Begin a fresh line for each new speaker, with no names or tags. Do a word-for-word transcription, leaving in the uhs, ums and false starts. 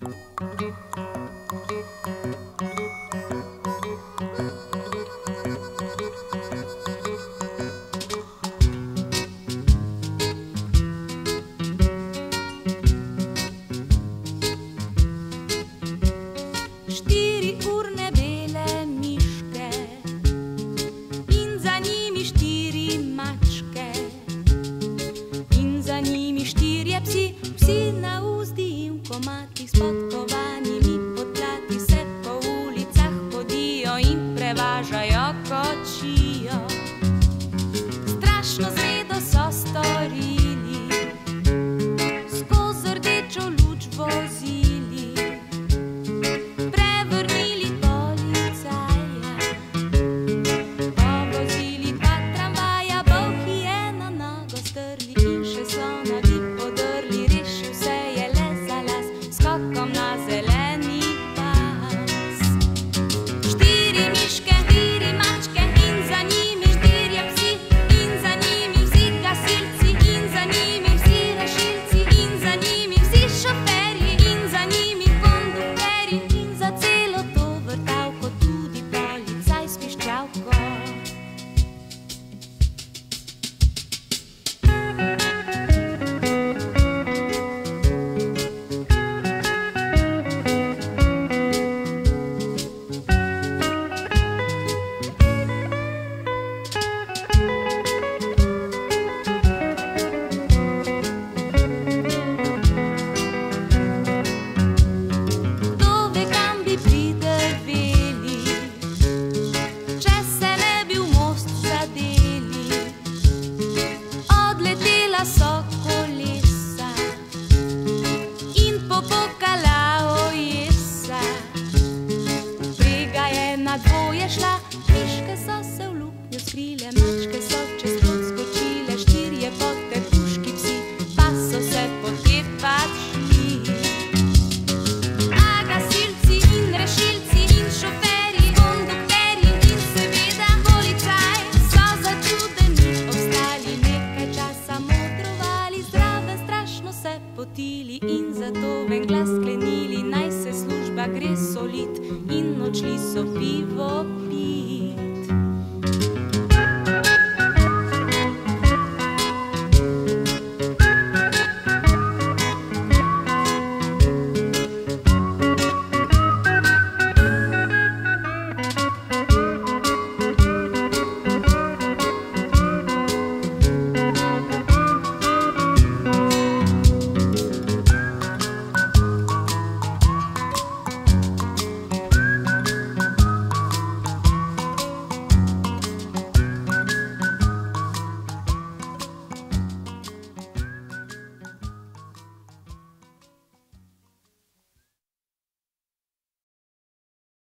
Štiri urne bele miške in za njimi štiri mačke in za njimi štirje psi, psi na uzdi in v komatih s podkovanimi podplati se po ulicah hodijo in prevažajo kočijo. Strašno zmedo so storili, skozi rdečo luč vozili, prevrnili policaja, povozili dva tramvaja, bolhi eno nogo strli in še slonovi podrli. Rešil se je le za las, skokom na zeleni pas. Štiri miške, štiri mačke in za njimi štirje psi in za njimi vsi gasilci in za njimi vsi rešilci in za njimi vsi šoferji in za njimi kondukterji in za celo to vrtavko tudi policaj s piščalko. Kdo ve, kam bi pridrveli, če se ne bi v most zadeli. Odletela so kolesa in popokala ojesa. Vprega je na dvoje šla, miške so se v luknjo skrile, mačke so čez plot skočile, štirje potepuški psi pa so se potepat šli. A gasilci in rešilci in šoferji, kondukterji in seveda policaj so začudeni obstali, nekaj časa modrovali, zraven strašno se potili in zato v en glas sklenili, naj se služba gre solit in odšli so pivo pit.